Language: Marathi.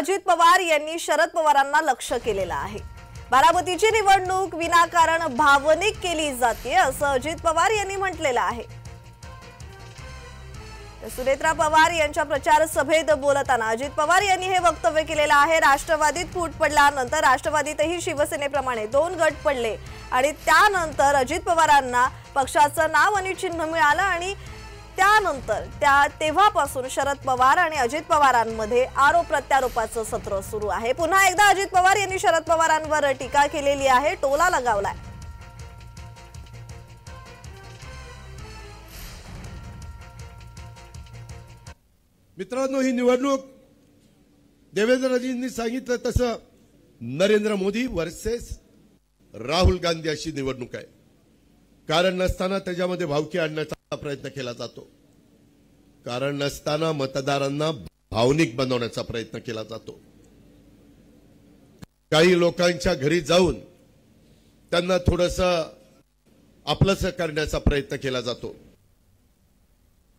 अजित पवार यांनी शरद पवारांना लक्ष्य केलेलं आहे। बारामतीची निवडणूक विनाकारण भावनिक केली जाते असं अजित पवार यांनी म्हटलेलं आहे। सुनेत्रा पवार यांच्या प्रचार सभेत बोलताना अजित पवार यांनी हे वक्तव्य केलेलं आहे। राष्ट्रवादीत फूट पडल्यानंतर राष्ट्रवादीतही शिवसेनेप्रमाणे 2 गट पडले आणि त्यानंतर अजित पवारांना पक्षाचं नाव आणि चिन्ह मिळालं आणि त्यानंतर तेव्हापासून शरद पवार आणि अजित पवारांमध्ये आरोप प्रत्यारोपाचं सत्र सुरू आहे। पुन्हा एकदा अजित पवार यांनी शरद पवारांवर टीका केलेली आहे, टोला लगावलाय। मित्रांनो, ही निवडणूक देवेंद्रजींनी सांगितलं तसं नरेंद्र मोदी वर्सेस राहुल गांधी अशी निवडणूक आहे। कारण नसताना त्याच्यामध्ये भावकी आणण्याचा प्रयत्न केला जातो, कारण नसताना मतदारांना भावनिक बनवण्याचा प्रयत्न केला जातो। काही लोकांच्या घरी जाऊन त्यांना थोडंसं आपलंसं करण्याचा प्रयत्न केला जातो।